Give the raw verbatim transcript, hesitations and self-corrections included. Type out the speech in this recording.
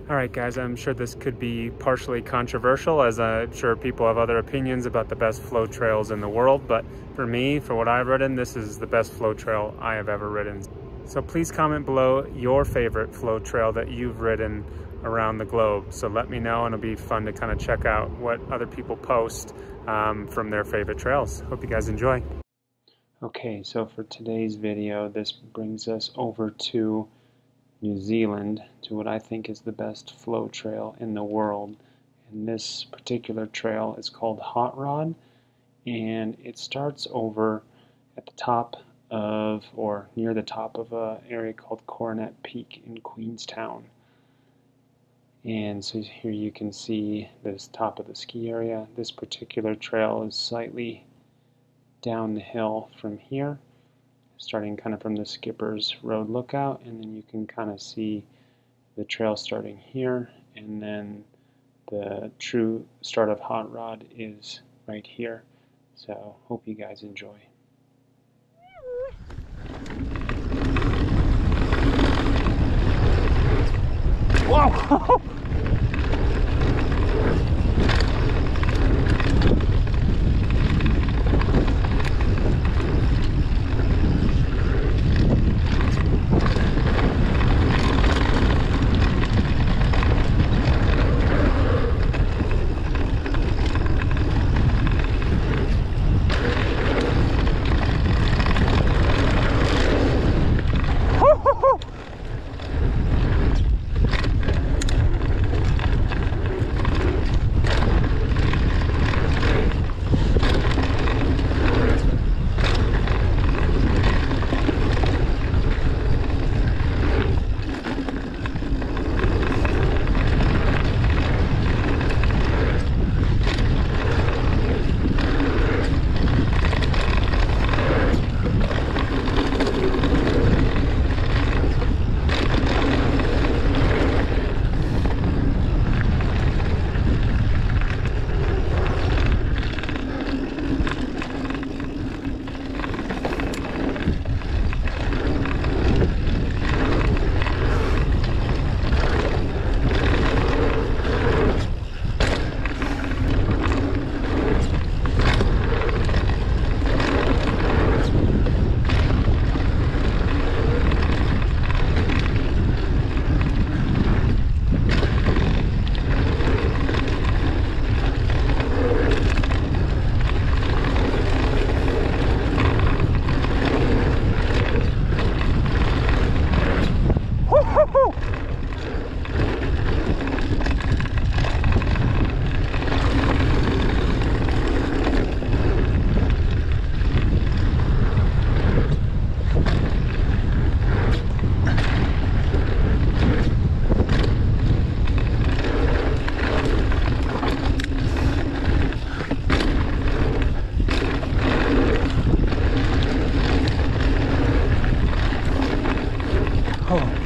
All right, guys, I'm sure this could be partially controversial, as I'm sure people have other opinions about the best flow trails in the world, but for me, for what I've ridden, this is the best flow trail I have ever ridden. So please comment below your favorite flow trail that you've ridden around the globe. So let me know, and it'll be fun to kind of check out what other people post um, from their favorite trails. Hope you guys enjoy. Okay, so for today's video, this brings us over to New Zealand, to what I think is the best flow trail in the world. And this particular trail is called Hot Rod, and it starts over at the top of, or near the top of an area called Coronet Peak in Queenstown. And so here you can see this top of the ski area. This particular trail is slightly down the hill from here, starting kind of from the Skipper's Road Lookout, and then you can kind of see the trail starting here, and then the true start of Hot Rod is right here. So hope you guys enjoy. Whoa! Oh.